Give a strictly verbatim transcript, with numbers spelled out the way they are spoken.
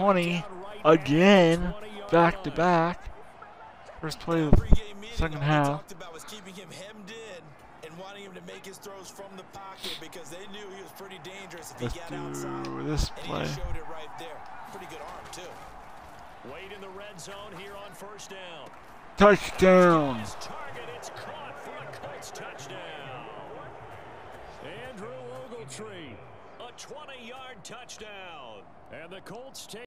twenty again, back to back. First play of the second half. Wanting him to make his throws from the pocket because they knew he was pretty dangerous if Let's he got do outside. this And play. he showed it right there. Pretty good arm too. Wade in the red zone here on first down. Touchdown. His target, it's caught for a Colts touchdown. Andrew Ogletree, a twenty-yard touchdown, and the Colts take